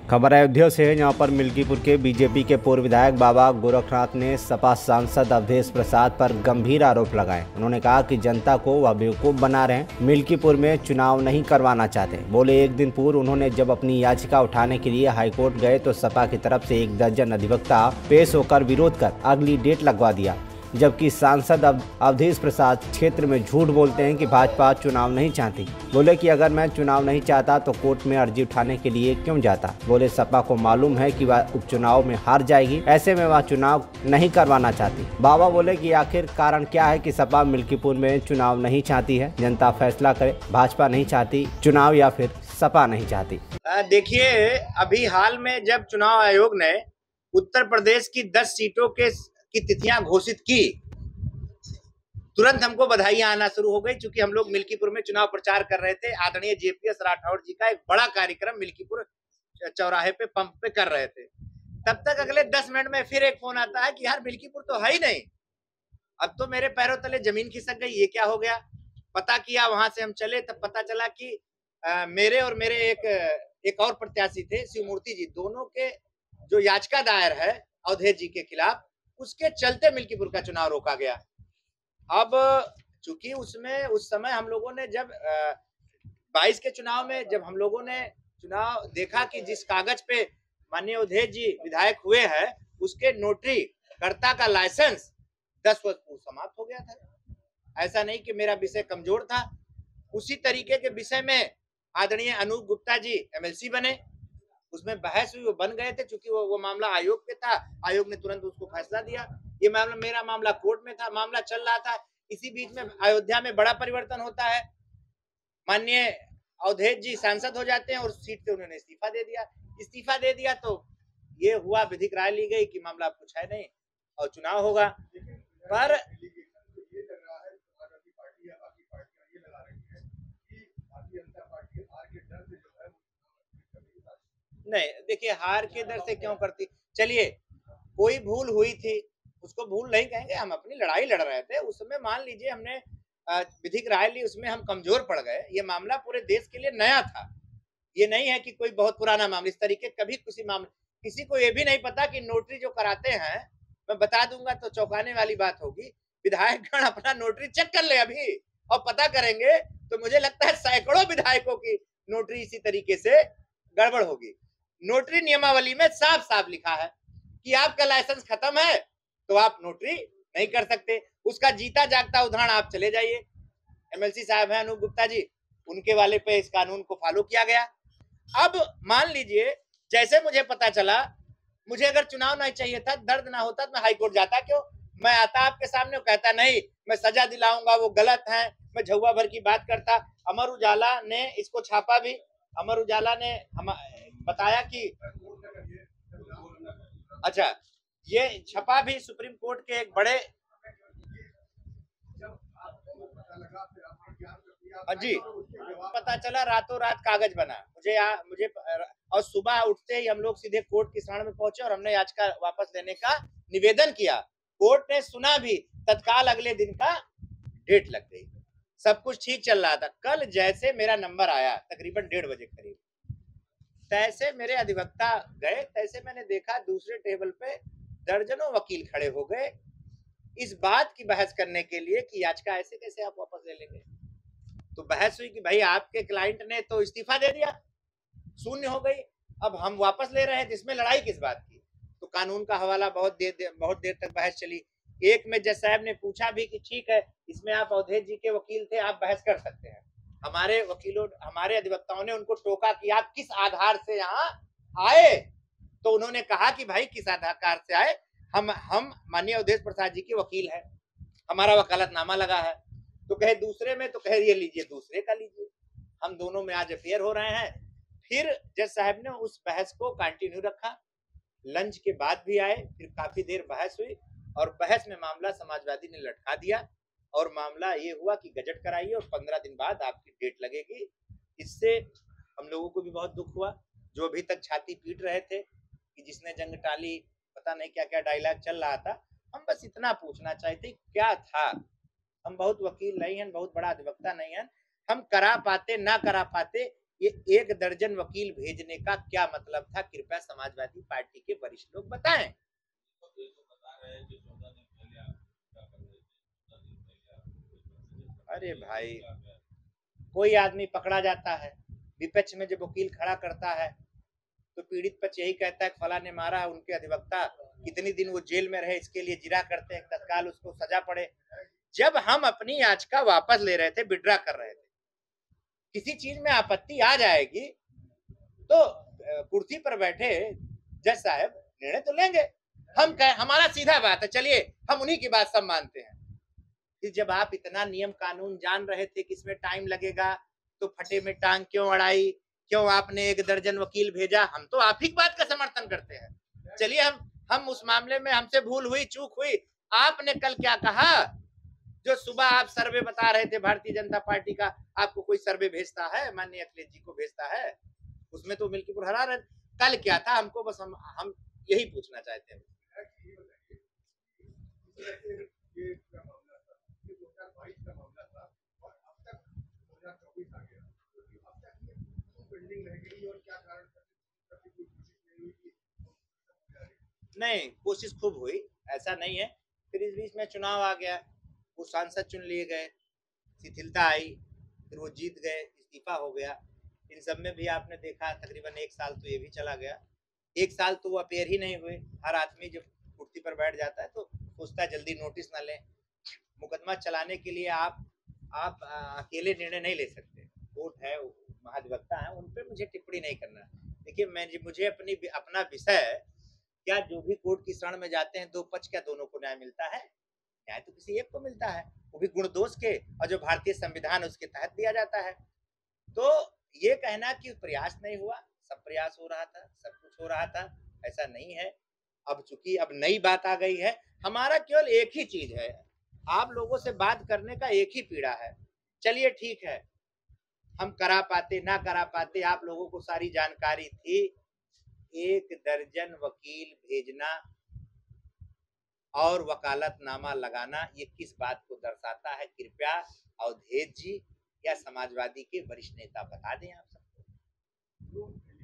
खबर अयोध्या से है, जहां पर मिल्कीपुर के बीजेपी के पूर्व विधायक बाबा गोरखनाथ ने सपा सांसद अवधेश प्रसाद पर गंभीर आरोप लगाए। उन्होंने कहा कि जनता को वह बेवकूफ बना रहे हैं, मिल्कीपुर में चुनाव नहीं करवाना चाहते। बोले एक दिन पूर्व उन्होंने जब अपनी याचिका उठाने के लिए हाईकोर्ट गए तो सपा की तरफ से 1 दर्जन अधिवक्ता पेश होकर विरोध कर अगली डेट लगवा दिया, जबकि सांसद अवधेश प्रसाद क्षेत्र में झूठ बोलते हैं कि भाजपा चुनाव नहीं चाहती। बोले कि अगर मैं चुनाव नहीं चाहता तो कोर्ट में अर्जी उठाने के लिए क्यों जाता। बोले सपा को मालूम है कि वह उपचुनाव में हार जाएगी, ऐसे में वह चुनाव नहीं करवाना चाहती। बाबा बोले कि आखिर कारण क्या है कि सपा मिल्कीपुर में चुनाव नहीं चाहती है। जनता फैसला करे, भाजपा नहीं चाहती चुनाव या फिर सपा नहीं चाहती। देखिए, अभी हाल में जब चुनाव आयोग ने उत्तर प्रदेश की 10 सीटों की तिथियां घोषित की, तुरंत हमको बधाइयां आना शुरू हो गई। क्योंकि हम लोग मिल्कीपुर में चुनाव प्रचार कर रहे थे। आदरणीय जेपीएस राठौड़ जी का एक बड़ा कार्यक्रम मिल्कीपुर चौराहे पे पंप पे कर रहे थे। तब तक अगले 10 मिनट में फिर एक फोन आता है कि यार मिल्कीपुर तो है ही नहीं। अब तो मेरे पैरों तले जमीन खिसक गई, ये क्या हो गया। पता किया, वहां से हम चले, तब पता चला कि मेरे और मेरे एक और प्रत्याशी थे शिवमूर्ति जी, दोनों के जो याचिका दायर है अवधेश जी के खिलाफ, उसके चलते मिल्कीपुर का चुनाव रोका गया। अब चूंकि उसमें उस समय हम लोगों ने जब 22 के चुनाव में जब हम लोगों ने चुनाव देखा कि जिस कागज पे माननीय अवधेश जी विधायक हुए हैं उसके नोटरी कर्ता का लाइसेंस 10 वर्ष पूर्व समाप्त हो गया था। ऐसा नहीं कि मेरा विषय कमजोर था। उसी तरीके के विषय में आदरणीय अनूप गुप्ता जी एमएलसी बने, उसमें बहस हुई, वो बन गए थे। चूंकि वो मामला आयोग पे था, आयोग ने तुरंत उसको फैसला दिया। ये मामला, मेरा मामला कोर्ट में था, मामला चल रहा था। इसी बीच में अयोध्या में बड़ा परिवर्तन होता है, माननीय अवधेश जी सांसद हो जाते हैं और सीट से उन्होंने इस्तीफा दे दिया। तो ये हुआ, विधिक राय ली गई कि मामला कुछ है नहीं और चुनाव होगा। पर नहीं, देखिए हार के डर से क्यों करती। चलिए, कोई भूल हुई थी, उसको भूल नहीं कहेंगे। हम अपनी लड़ाई लड़ रहे थे, उसमें मान लीजिए हमने विधिक राय ली, उसमें हम कमजोर पड़ गए। ये मामला पूरे देश के लिए नया था, ये नहीं है कि कोई बहुत पुराना मामला। इस तरीके कभी किसी को ये भी नहीं पता कि नोटरी जो कराते हैं, मैं बता दूंगा तो चौंकाने वाली बात होगी। विधायकगण अपना नोटरी चेक कर ले अभी और पता करेंगे तो मुझे लगता है सैकड़ों विधायकों की नोटरी इसी तरीके से गड़बड़ होगी। नोटरी नियमावली में साफ साफ लिखा है कि आपका लाइसेंस खत्म है तो आप नोटरी नहीं कर सकते। उसका जीता जागता उदाहरण आप चले जाइए, एमएलसी साहब हैं अनूप गुप्ता जी, उनके वाले पे इस कानून को फॉलो किया गया। अब मान लीजिए, जैसे मुझे पता चला, मुझे अगर चुनाव नहीं चाहिए था, दर्द ना होता तो मैं हाईकोर्ट जाता क्यों? मैं आता आपके सामने, कहता नहीं मैं सजा दिलाऊंगा, वो गलत है, मैं झुआ भर की बात करता। अमर उजाला ने इसको छापा भी, अमर उजाला ने बताया कि अच्छा, ये छपा भी मुझे कोर्ट के एक बड़े जी पता चला, रातों रात कागज बना। मुझे और सुबह उठते ही हम लोग सीधे कोर्ट की शरण में पहुंचे और हमने याचिका वापस लेने का निवेदन किया। कोर्ट ने सुना भी, तत्काल अगले दिन का डेट लग गई। सब कुछ ठीक चल रहा था। कल जैसे मेरा नंबर आया तकरीबन 1:30 बजे करीब, तैसे मेरे अधिवक्ता गए, तैसे मैंने देखा दूसरे टेबल पे दर्जनों वकील खड़े हो गए इस बात की बहस करने के लिए कि याचिका ऐसे कैसे आप वापस ले लेंगे। तो बहस हुई कि भाई आपके क्लाइंट ने तो इस्तीफा दे दिया, शून्य हो गई, अब हम वापस ले रहे हैं, इसमें लड़ाई किस बात की। तो कानून का हवाला बहुत देर तक बहस चली। एक में जज साहब ने पूछा भी कि ठीक है, इसमें आप अवधेश जी के वकील थे, आप बहस कर सकते हैं। हमारे वकीलों, हमारे अधिवक्ताओं ने उनको टोका कि आप किस आधार से यहाँ आए। तो उन्होंने कहा कि भाई किस आधार से आए, हम माननीय अवधेश प्रसाद जी के वकील हैं, हमारा वकालतनामा लगा है। तो कहे दूसरे में, तो कहे ये लीजिए दूसरे का लीजिए। हम दोनों में आज अफेयर हो रहे हैं। फिर जज साहब ने उस बहस को कंटिन्यू रखा, लंच के बाद भी आए, फिर काफी देर बहस हुई और बहस में मामला समाजवादी ने लटका दिया और मामला ये हुआ कि गजट कराइए और 15 दिन बाद आपकी डेट लगेगी। इससे हम लोगों को भी बहुत दुख हुआ, जो अभी तक छाती पीट रहे थे कि जिसने जंग टाली, पता नहीं क्या क्या डायलॉग चल रहा था। हम बस इतना पूछना चाहते क्या था। हम बहुत वकील नहीं हैं, बहुत बड़ा अधिवक्ता नहीं है, हम करा पाते ना करा पाते ये 1 दर्जन वकील भेजने का क्या मतलब था? कृपया समाजवादी पार्टी के वरिष्ठ लोग बताएं। अरे भाई, कोई आदमी पकड़ा जाता है, विपक्ष में जब वकील खड़ा करता है तो पीड़ित पक्ष यही कहता है फला ने मारा, उनके अधिवक्ता कितनी दिन वो जेल में रहे इसके लिए जिरा करते हैं, तत्काल उसको सजा पड़े। जब हम अपनी याचिका वापस ले रहे थे, विड्रा कर रहे थे, किसी चीज में आपत्ति आ जाएगी तो कुर्सी पर बैठे जज साहब निर्णय तो लेंगे। हम हमारा सीधा बात है, चलिए हम उन्हीं की बात सब मानते हैं। कि जब आप इतना नियम कानून जान रहे थे कि इसमें टाइम लगेगा तो फटे में टांग क्यों अड़ाई, क्यों आपने 1 दर्जन वकील भेजा? हम तो आप ही की बात का समर्थन करते हैं। चलिए हम उस मामले में हमसे भूल हुई, चूक हुई। आपने कल क्या कहा? जो सुबह आप सर्वे बता रहे थे भारतीय जनता पार्टी का, आपको कोई सर्वे भेजता है, माननीय अखिलेश जी को भेजता है, उसमें तो मिल्कीपुर हरा रहे। कल क्या था? हमको बस हम यही पूछना चाहते हैं। नहीं, कोशिश खूब हुई, ऐसा नहीं है। फिर इस बीच में चुनाव आ गया, वो सांसद चुन लिए गए, शिथिलता आई, फिर वो जीत गए, इस्तीफा हो गया। इन सब में भी आपने देखा तकरीबन 1 साल तो ये भी चला गया। 1 साल तो वो अपेयर ही नहीं हुए। हर आदमी जब कुर्सी पर बैठ जाता है तो सोचता है जल्दी नोटिस ना लें। मुकदमा चलाने के लिए आप अकेले निर्णय नहीं ले सकते। कोर्ट है, महाधिवक्ता है, उन पर मुझे टिप्पणी नहीं करना। देखिए, मुझे अपना विषय, क्या जो भी कोर्ट की शरण में जाते हैं 2 पक्ष, क्या दोनों को न्याय मिलता है? न्याय तो किसी एक को मिलता है, वो भी गुण दोष के, और जो भारतीय संविधान उसके तहत दिया जाता है। तो ये कहना कि प्रयास नहीं हुआ, सब प्रयास हो रहा था, सब कुछ हो रहा था, ऐसा नहीं है। अब चूंकि अब नई बात आ गई है, हमारा केवल एक ही चीज है, आप लोगों से बात करने का एक ही पीड़ा है। चलिए ठीक है, हम करा पाते ना करा पाते, आप लोगों को सारी जानकारी थी। 1 दर्जन वकील भेजना और वकालतनामा लगाना, ये किस बात को दर्शाता है? कृपया अवधेश जी या समाजवादी के वरिष्ठ नेता बता दें आप सबको।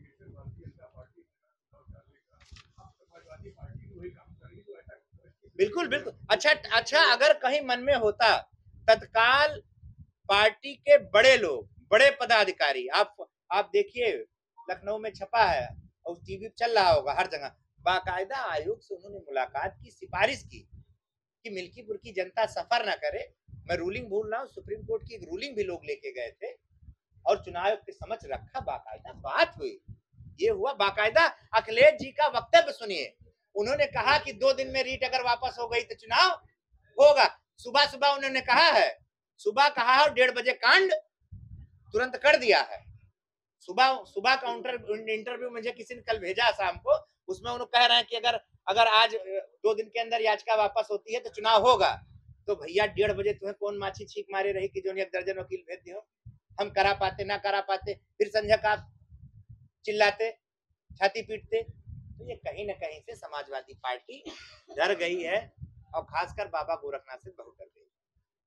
बिल्कुल बिल्कुल। अच्छा, अगर कहीं मन में होता, तत्काल पार्टी के बड़े लोग, बड़े पदाधिकारी, आप देखिए लखनऊ में छपा है और टीवी चल रहा होगा हर जगह, बाकायदा आयोग से उन्होंने मुलाकात की, सिफारिश की कि मिल्कीपुर की जनता सफर ना करे। मैं रूलिंग भूल रहा हूँ, सुप्रीम कोर्ट की एक रूलिंग भी लोग लेके गए थे और चुनाव आयोग के समझ रखा, बाकायदा बात हुई, ये हुआ। बाकायदा अखिलेश जी का वक्तव्य सुनिए, उन्होंने कहा कि 2 दिन में रीट अगर वापस हो गई तो चुनाव होगा। सुबह सुबह उन्होंने कहा है, सुबह कहा है, 1:30 बजे कांड तुरंत कर दिया है। सुबह काउंटर इंटरव्यू मुझे किसी ने कल भेजा शाम को, उसमें उन्होंने कह रहे हैं कि अगर आज 2 दिन के अंदर याचिका वापस होती है तो चुनाव होगा। तो भैया 1:30 बजे तुम्हें कौन माछी छींक मारे रही कि जो 1 दर्जन वकील भेज दियो? हम करा पाते ना करा पाते, फिर संजय का चिल्लाते, छाती पीटते। तो ये कहीं ना कहीं से समाजवादी पार्टी डर गई है, और खासकर बाबा गोरखनाथ से बहुत डर गई।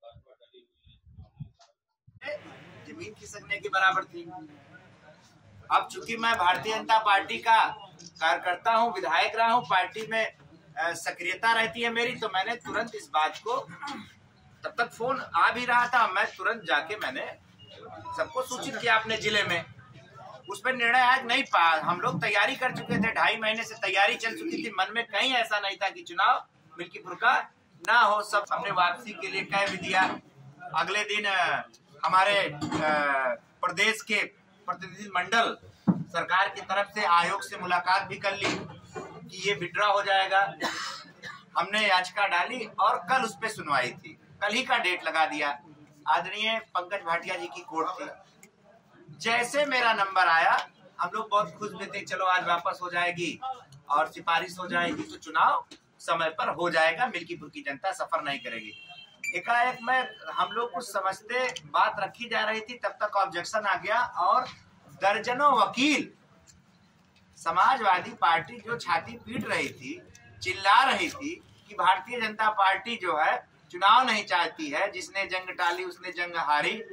जमीन खिसकने के बराबर थी। अब चूंकि मैं भारतीय जनता पार्टी का कार्यकर्ता हूँ, विधायक रहा हूँ, पार्टी में सक्रियता रहती है मेरी, तो मैंने तुरंत इस बात को, तब तक फोन आ भी रहा था, मैं तुरंत जाके मैंने सबको सूचित किया अपने जिले में। उस पर निर्णय आज नहीं पा, हम लोग तैयारी कर चुके थे, 2.5 महीने से तैयारी चल चुकी थी। मन में कहीं ऐसा नहीं था कि चुनाव मिल्कीपुर का ना हो। सब हमने वापसी के लिए कह भी दिया। अगले दिन हमारे प्रदेश के प्रतिनिधि मंडल सरकार की तरफ से आयोग से मुलाकात भी कर ली कि ये विड्रॉ हो जाएगा। हमने याचिका डाली और कल उस पर सुनवाई थी, कल ही का डेट लगा दिया। आदरणीय पंकज भाटिया जी की कोर्ट थी। जैसे मेरा नंबर आया, हम लोग बहुत खुश भी थे, चलो आज वापस हो जाएगी और सिफारिश हो जाएगी तो चुनाव समय पर हो जाएगा, मिल्कीपुर की जनता सफर नहीं करेगी। एकाएक में हम लोग कुछ समझते, बात रखी जा रही थी, तब तक ऑब्जेक्शन आ गया और दर्जनों वकील, समाजवादी पार्टी जो छाती पीट रही थी, चिल्ला रही थी कि भारतीय जनता पार्टी जो है चुनाव नहीं चाहती है, जिसने जंग टाली उसने जंग हारी,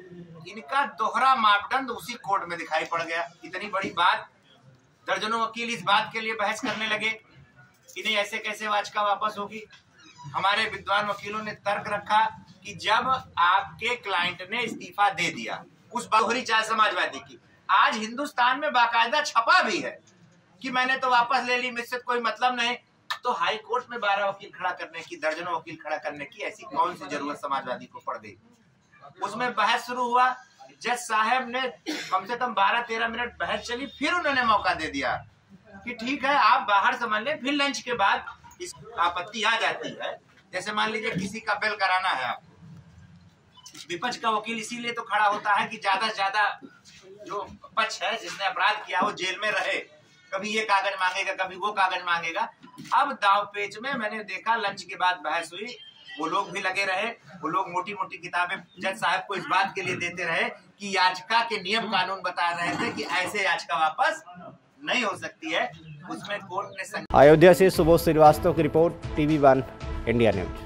इनका दोहरा मापदंड उसी कोर्ट में दिखाई पड़ गया। इतनी बड़ी बात, दर्जनों वकील इस बात के लिए बहस करने लगे कि नहीं ऐसे कैसे याचिका वापस होगी। हमारे विद्वान वकीलों ने तर्क रखा कि जब आपके क्लाइंट ने इस्तीफा दे दिया, उस दोहरी चाल समाजवादी की आज हिंदुस्तान में बाकायदा छपा भी है कि मैंने तो वापस ले ली, मुझसे कोई मतलब नहीं, तो हाई कोर्ट में 12 वकील खड़ा करने की, दर्जनों वकील खड़ा करने की ऐसी कौन सी जरूरत समाजवादी को पड़ गई। उसमें बहस शुरू हुआ। जज साहब ने कम से कम 12-13 मिनट बहस चली, फिर उन्होंने मौका दे दिया कि ठीक है आप बाहर समझ लें, फिर लंच के बाद इस आपत्ति आ जाती है। जैसे मान लीजिए किसी का बेल कराना है आपको, विपक्ष का वकील इसीलिए तो खड़ा होता है कि ज्यादा से ज्यादा जो पक्ष है जिसने अपराध किया वो जेल में रहे, कभी ये कागज मांगेगा कभी वो कागज मांगेगा। अब दाव पेच में मैंने देखा लंच के बाद बहस हुई, वो लोग भी लगे रहे, वो लोग मोटी मोटी किताबें जज साहब को इस बात के लिए देते रहे कि याचिका के नियम कानून बता रहे थे कि ऐसे याचिका वापस नहीं हो सकती है। उसमें कोर्ट ने अयोध्या से सुबोध श्रीवास्तव की रिपोर्ट, TV1 इंडिया न्यूज।